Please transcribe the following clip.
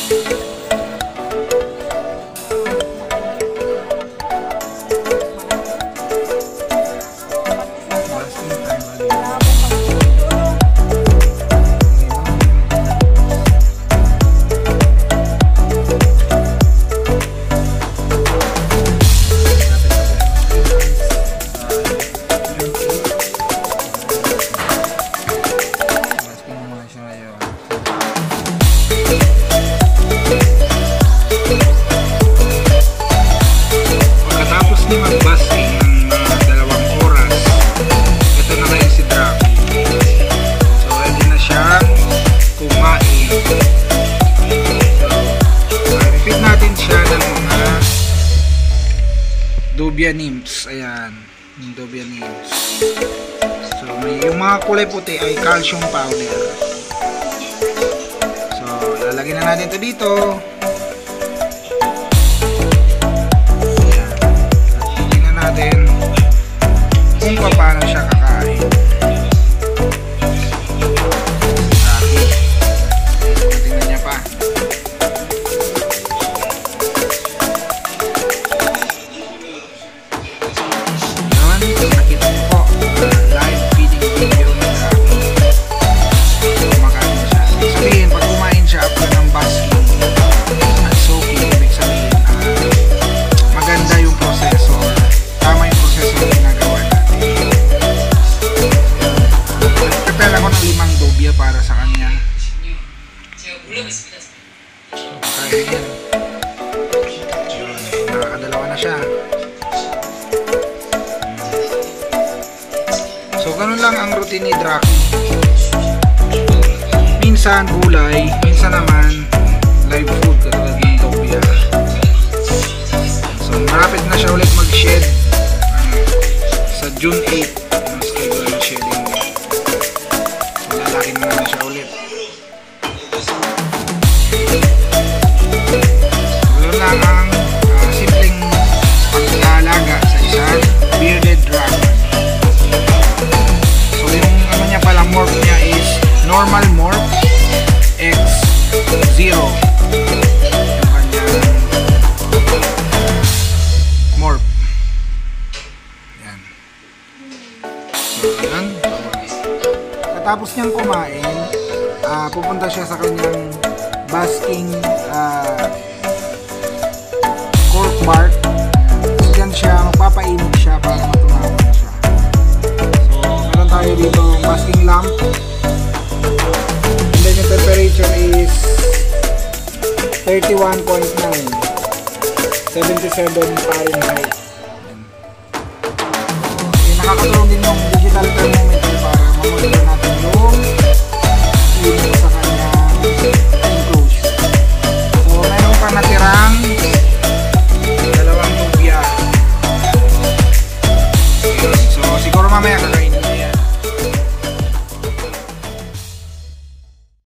Nymphs, ayan, yung Dobia Nymphs. So, yung mga kulay puti ay calcium powder. So, lalagyan na natin ito dito. Ayan. At tingnan natin kung paano siya kakain. Tingnan niya pa. Nakita niyo po, live feeding video ng Rocky. Kumakain siya. Ibig sabihin, pag kumain siya after ng basking at soaking, ibig sabihin, maganda yung proseso. Tama yung proseso na ginagawa natin. Prepare ako ng 5 dobia para sa kanya. Kaya yan. Nakakadalawa na siya. So, ganun lang ang routine ni Draki. Minsan gulay, minsan naman live food katulad ng Dobia. So, malapit na siya ulit mag-shed sa June 8 ang schedule ng shedding. So, lalaki na siya ulit. Ganun lang ang simpleng pag-aalaga sa isang bearded dragon. Palang morph niya is normal morph x0 yung kanyang morph. Yan. So, yan. Katapos niyang kumain, pupunta siya sa kanyang basking cork bark. Diyan siya, magpapainit siya para matunawan siya. So, meron tayo dito basking lamp, and then yung temperature is 31.9 77 Fahrenheit. So, nakakatulong din yung digital thermometer